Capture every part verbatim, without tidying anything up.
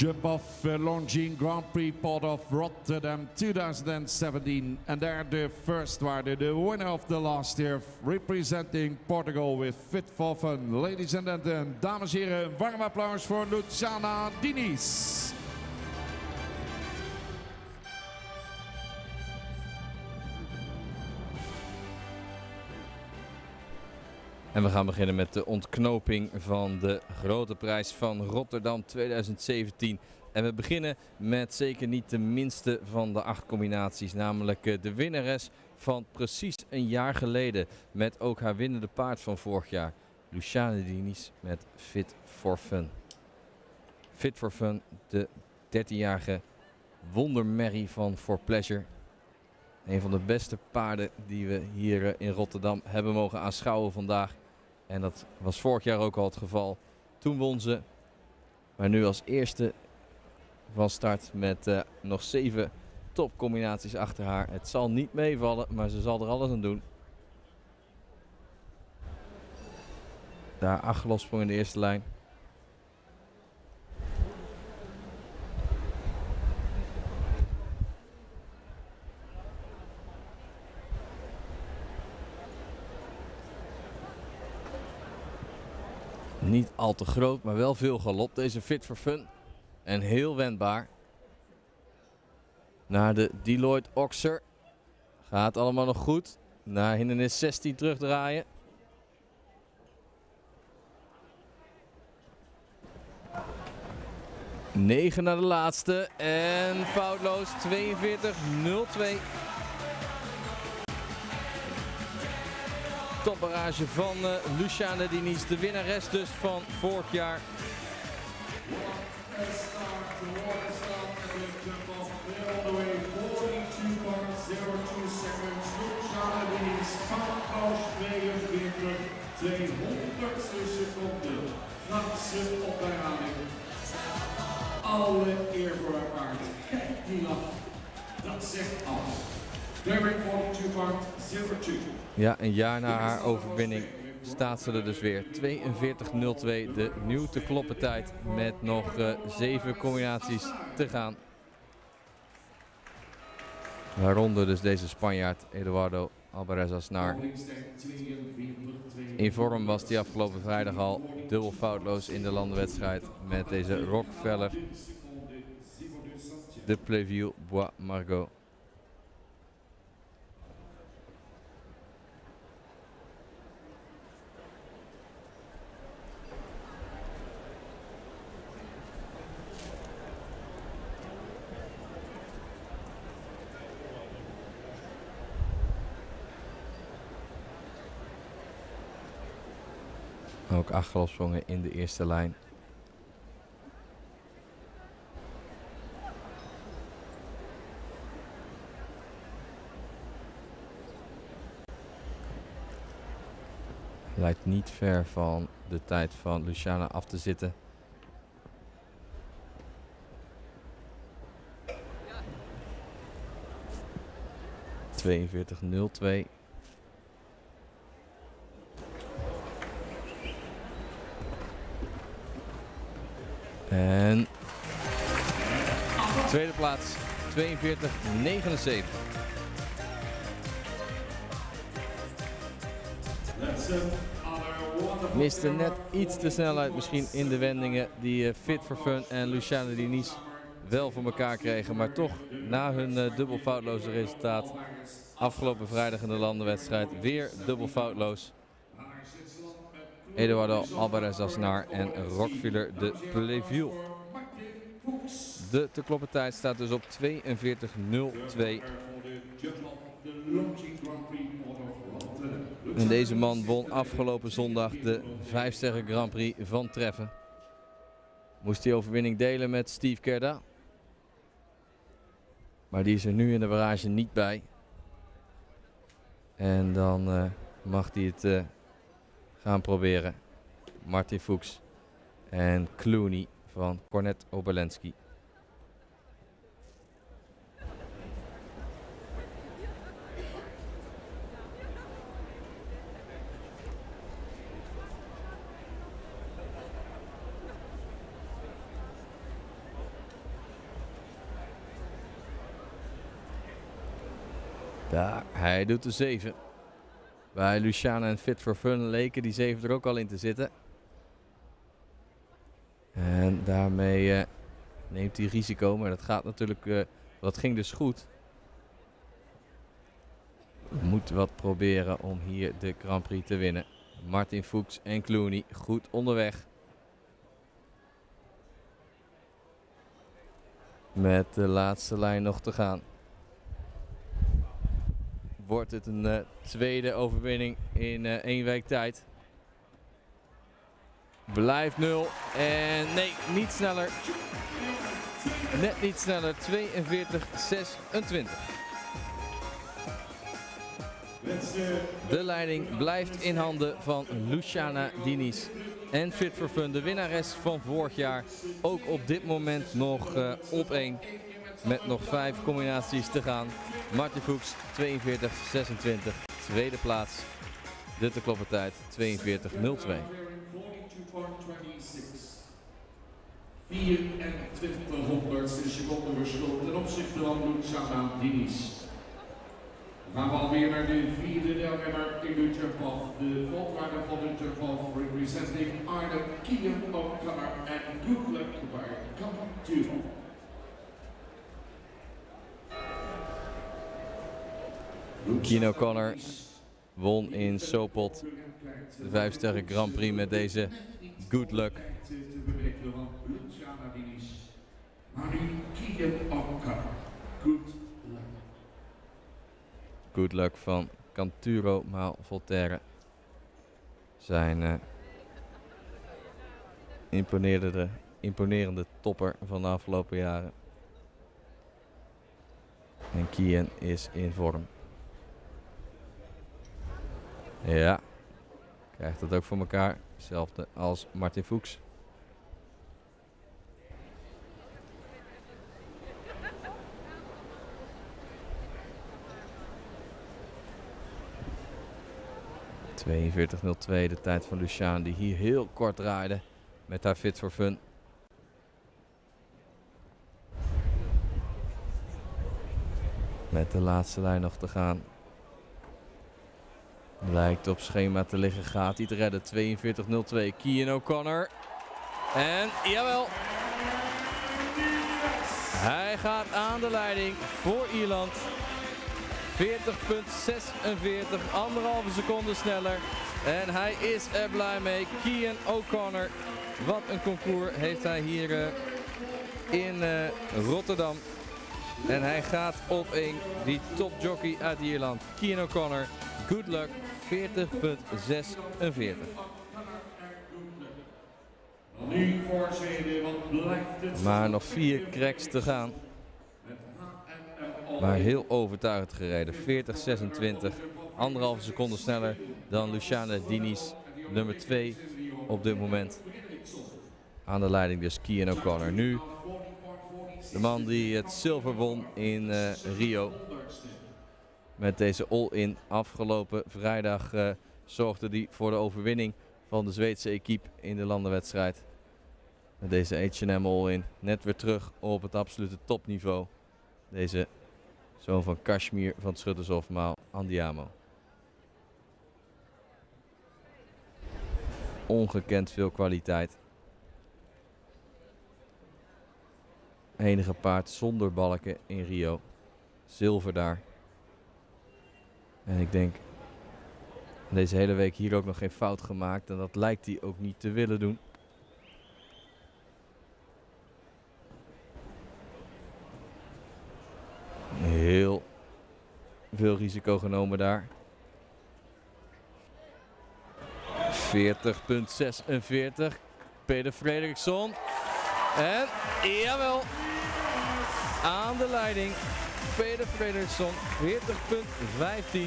Jump off uh, Longines Grand Prix Port of Rotterdam two thousand seventeen. And there the first rider, the winner of the last year, representing Portugal with Fit for Fun. Ladies and gentlemen, dames en heren, een warm applaus voor Luciana Diniz. En we gaan beginnen met de ontknoping van de Grote Prijs van Rotterdam tweeduizend zeventien. En we beginnen met zeker niet de minste van de acht combinaties, namelijk de winnares van precies een jaar geleden. Met ook haar winnende paard van vorig jaar, Luciana Diniz met Fit for Fun. Fit for Fun, de dertienjarige wondermerrie van For Pleasure. Een van de beste paarden die we hier in Rotterdam hebben mogen aanschouwen vandaag. En dat was vorig jaar ook al het geval. Toen won ze. Maar nu als eerste van start met uh, nog zeven topcombinaties achter haar. Het zal niet meevallen, maar ze zal er alles aan doen. Daar acht lossprong in de eerste lijn. Niet al te groot, maar wel veel galop. Deze Fit for Fun. En heel wendbaar. Naar de Deloitte Oxer. Gaat allemaal nog goed. Naar hindernis zestien terugdraaien. negen naar de laatste. En foutloos tweeënveertig nul twee. Topbarrage van uh, Luciana Diniz, de winnares dus van vorig jaar. seconden. Franse op herhaling. Alle eer voor haar paard. Kijk die lach. Dat zegt alles. Derek tweeënveertig paard zero two. Ja, een jaar na haar overwinning staat ze er dus weer. tweeënveertig nul twee, de nieuw te kloppen tijd met nog uh, zeven combinaties te gaan. Waaronder dus deze Spanjaard Eduardo Alvarez Aznar. In vorm was hij afgelopen vrijdag al dubbel foutloos in de landenwedstrijd met deze Rockefeller de Plaisville Bois Margaux. Ook acht galopsprongen in de eerste lijn. Lijkt niet ver van de tijd van Luciana af te zitten. tweeënveertig nul twee. En tweede plaats, tweeënveertig negenenzeventig. Miste net iets te snelheid misschien in de wendingen die uh, Fit for Fun en Luciana Diniz wel voor elkaar kregen. Maar toch na hun uh, dubbel foutloze resultaat afgelopen vrijdag in de landenwedstrijd weer dubbel foutloos. Eduardo Alvarez Aznar en Rockefeller de Plaisville. De te kloppen tijd staat dus op tweeënveertig nul twee. En deze man won afgelopen zondag de vijf sterren Grand Prix van Treffen. Moest die overwinning delen met Steve Kerda. Maar die is er nu in de barrage niet bij. En dan uh, mag hij het uh, gaan proberen. Martin Fuchs en Clooney van Cornet Obolensky. Daar, hij doet de zeven. Bij Luciana en Fit for Fun leken die zeven er ook al in te zitten. En daarmee uh, neemt hij risico, maar dat gaat natuurlijk, uh, dat ging dus goed. Moet wat proberen om hier de Grand Prix te winnen. Martin Fuchs en Clooney goed onderweg. Met de laatste lijn nog te gaan. Wordt het een uh, tweede overwinning in uh, één week tijd. Blijft nul. En nee, niet sneller. Net niet sneller. tweeënveertig zesentwintig. De leiding blijft in handen van Luciana Diniz. En Fit for Fun, de winnares van vorig jaar. Ook op dit moment nog uh, op één. Met nog vijf combinaties te gaan. Martin Fuchs tweeënveertig zesentwintig. Tweede plaats. De te kloppen tijd tweeënveertig nul twee. vierentwintig honderdste seconde verschil ten opzichte van Luciana Diniz. Dan gaan we alweer naar de vierde deelnemer in de jump-off. De volgende van de jump-off representing Ireland, Cian O'Connor en Good Luck bij Canturo. Cian O'Connor won in Sopot de vijf sterren Grand Prix met deze Good Luck. Maar nu Cian O'Connor. Good Luck. Good Luck van Canturo maal Volterra. Zijn uh, imponerende, imponerende topper van de afgelopen jaren. En Cian is in vorm. Ja, krijgt het ook voor elkaar. Hetzelfde als Martin Fuchs. tweeënveertig nul twee, de tijd van Luciana die hier heel kort draaide met haar Fit for Fun. Met de laatste lijn nog te gaan. Lijkt op schema te liggen, gaat hij te redden. tweeënveertig nul twee, Cian O'Connor. En jawel, hij gaat aan de leiding voor Ierland. veertig komma zesenveertig, anderhalve seconde sneller. En hij is er blij mee. Cian O'Connor. Wat een concours heeft hij hier uh, in uh, Rotterdam. En hij gaat op één, die topjockey uit Ierland. Cian O'Connor, Good Luck, veertig komma zesenveertig. Maar nog vier cracks te gaan. Maar heel overtuigend gereden. veertig zesentwintig. Anderhalve seconde sneller dan Luciana Diniz. Nummer twee op dit moment. Aan de leiding dus Cian O'Connor. Nu de man die het zilver won in uh, Rio. Met deze all-in afgelopen vrijdag uh, zorgde hij voor de overwinning van de Zweedse equipe in de landenwedstrijd. Met deze H en M all-in net weer terug op het absolute topniveau. Deze zoon van Kashmir van het Schuttershof, maal Andiamo. Ongekend veel kwaliteit. Enige paard zonder balken in Rio. Zilver daar. En ik denk deze hele week hier ook nog geen fout gemaakt. En dat lijkt hij ook niet te willen doen. Heel veel risico genomen daar. veertig komma zesenveertig. Peder Fredriksson. En jawel. Aan de leiding. Peder Fredriksson. veertig komma vijftien.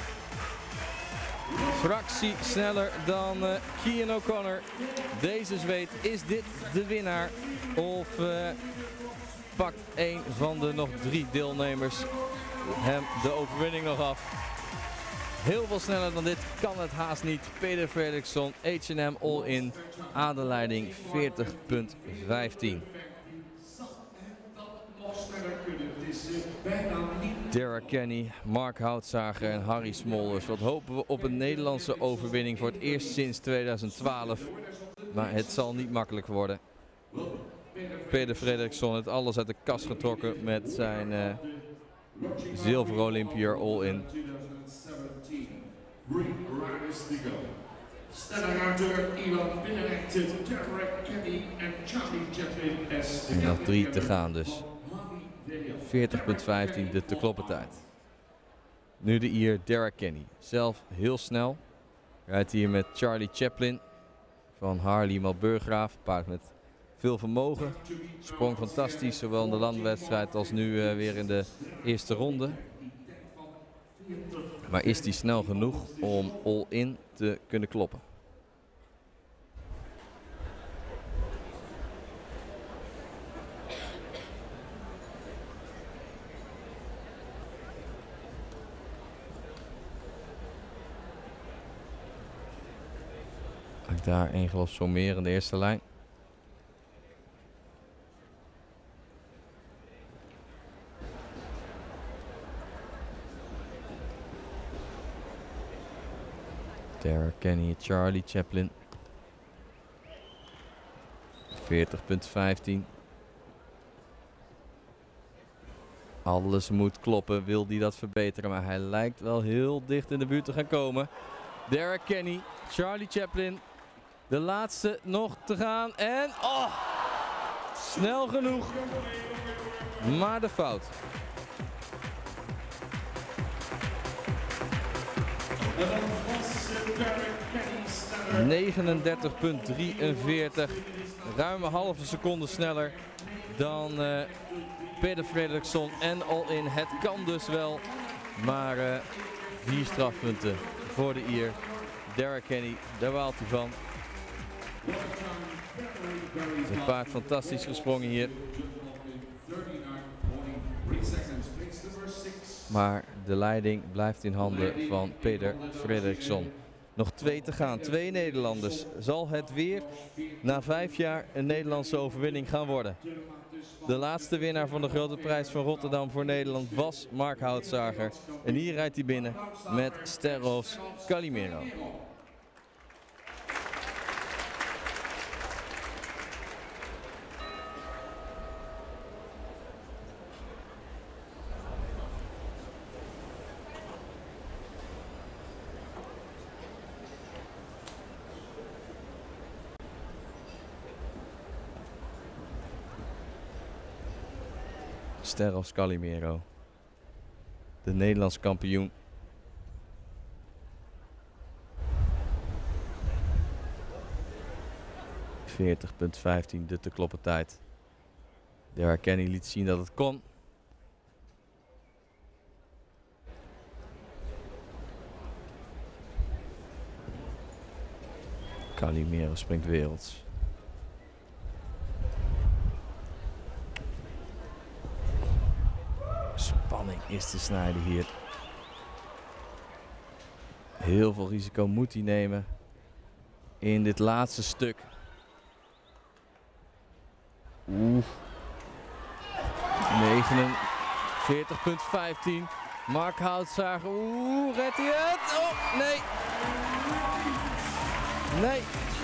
Fractie sneller dan uh, Cian O'Connor. Deze Zweed, is dit de winnaar? Of uh, pakt een van de nog drie deelnemers hem de overwinning nog af? Heel veel sneller dan dit kan het haast niet. Peder Fredriksson, H en M all-in aan de leiding, veertig komma vijftien. Nog sneller kunnen, het is bijna niet Derek Kenny, Mark Houtzager en Harry Smolders. Wat hopen we op een Nederlandse overwinning voor het eerst sinds tweeduizend twaalf. Maar het zal niet makkelijk worden. Peder Fredriksson heeft alles uit de kast getrokken met zijn uh, zilveren Olympiër all-in. En nog drie te gaan dus. veertig punt vijftien de te kloppen tijd. Nu de Ier Derek Kenny. Zelf heel snel. Rijdt hier met Charlie Chaplin van Harley Malburgraaf. Paard met veel vermogen. Sprong fantastisch, zowel in de landwedstrijd als nu uh, weer in de eerste ronde. Maar is die snel genoeg om all-in te kunnen kloppen? Daar één geloof Sommer in de eerste lijn. Derek Kenny, Charlie Chaplin. veertig punt vijftien. Alles moet kloppen, wil hij dat verbeteren, maar hij lijkt wel heel dicht in de buurt te gaan komen. Derek Kenny, Charlie Chaplin. De laatste nog te gaan en oh, snel genoeg, maar de fout. negenendertig punt drieënveertig, ruim een halve seconde sneller dan uh, Peder Fredriksson en all-in. Het kan dus wel, maar uh, vier strafpunten voor de Ier. Derek Kenny, daar waalt hij van. Het paard fantastisch gesprongen hier. Maar de leiding blijft in handen van Peder Fredriksson. Nog twee te gaan, twee Nederlanders. Zal het weer na vijf jaar een Nederlandse overwinning gaan worden? De laatste winnaar van de Grote Prijs van Rotterdam voor Nederland was Mark Houtzager. En hier rijdt hij binnen met Sterrovs Calimero. Sterrovs Calimero, de Nederlands kampioen. veertig punt vijftien de te kloppen tijd. Derek Kenny liet zien dat het kon. Calimero springt werelds. Spanning is te snijden hier. Heel veel risico moet hij nemen in dit laatste stuk. Oeh. negenenveertig punt vijftien. Mark Houtzager. Oeh, redt hij het? Oh, nee. Nee.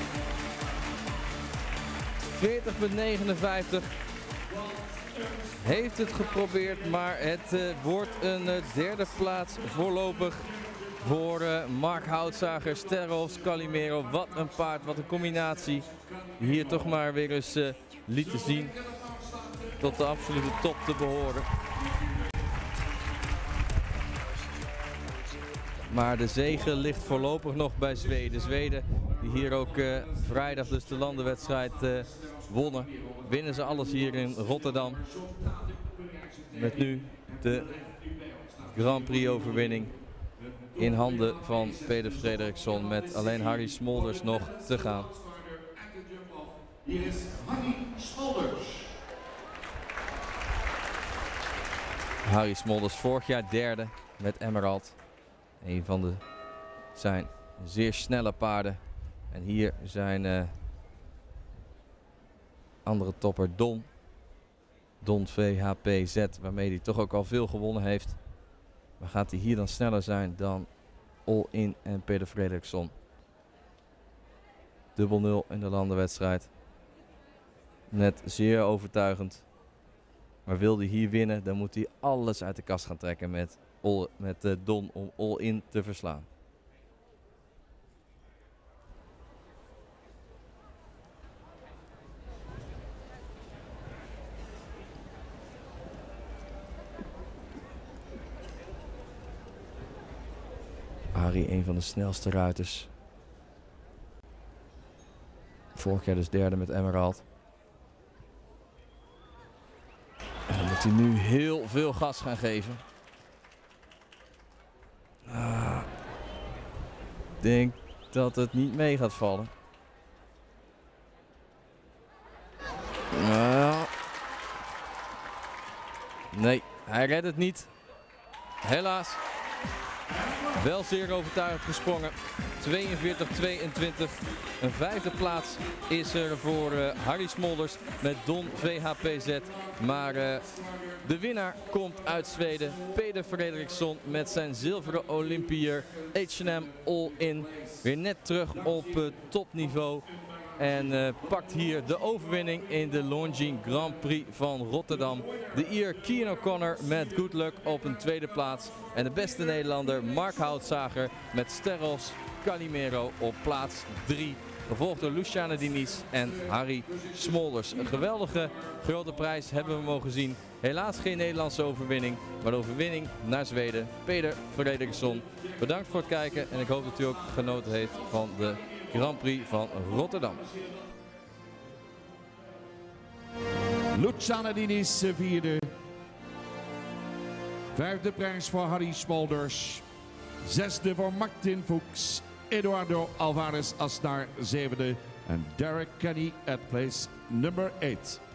veertig punt negenenvijftig. Heeft het geprobeerd, maar het uh, wordt een uh, derde plaats voorlopig voor uh, Mark Houtzager, Sterrovs Calimero. Wat een paard, wat een combinatie. Die hier toch maar weer eens uh, lieten zien tot de absolute top te behoren. Maar de zege ligt voorlopig nog bij Zweden. Zweden die hier ook uh, vrijdag dus de landenwedstrijd uh, wonnen. Winnen ze alles hier in Rotterdam. Met nu de Grand Prix overwinning in handen van Peder Fredriksson. Met alleen Harry Smolders nog te gaan. Harry Smolders vorig jaar derde met Emerald. Een van de zijn zeer snelle paarden. En hier zijn uh, andere topper Don. Don V H P Z, waarmee hij toch ook al veel gewonnen heeft. Maar gaat hij hier dan sneller zijn dan All In en Peder Fredriksson? Dubbel nul in de landenwedstrijd. Net zeer overtuigend. Maar wil hij hier winnen, dan moet hij alles uit de kast gaan trekken met, all, met uh, Don om All In te verslaan. Harry, een van de snelste ruiters. Vorig jaar dus derde met Emerald. En dan moet hij nu heel veel gas gaan geven. Ah, ik denk dat het niet mee gaat vallen. Nou, nee, hij redt het niet. Helaas. Wel zeer overtuigend gesprongen. tweeënveertig tweeëntwintig. Een vijfde plaats is er voor uh, Harry Smolders met Don V H P Z. Maar uh, de winnaar komt uit Zweden. Peder Fredriksson met zijn zilveren Olympiër H en M All In. Weer net terug op uh, topniveau. En uh, pakt hier de overwinning in de Longines Grand Prix van Rotterdam. De Ier Cian O'Connor met Good Luck op een tweede plaats. En de beste Nederlander Mark Houtzager met Sterros Calimero op plaats drie. Gevolgd door Luciane Diniz en Harry Smolders. Een geweldige grote prijs hebben we mogen zien. Helaas geen Nederlandse overwinning, maar de overwinning naar Zweden. Peder Fredriksson, bedankt voor het kijken en ik hoop dat u ook genoten heeft van de Grand Prix van Rotterdam. Luciane Diniz vierde. Vijfde prijs voor Harry Smolders. Zesde voor Martin Fuchs. Eduardo Alvarez Asnar zevende. En Derek Kenny at place number eight.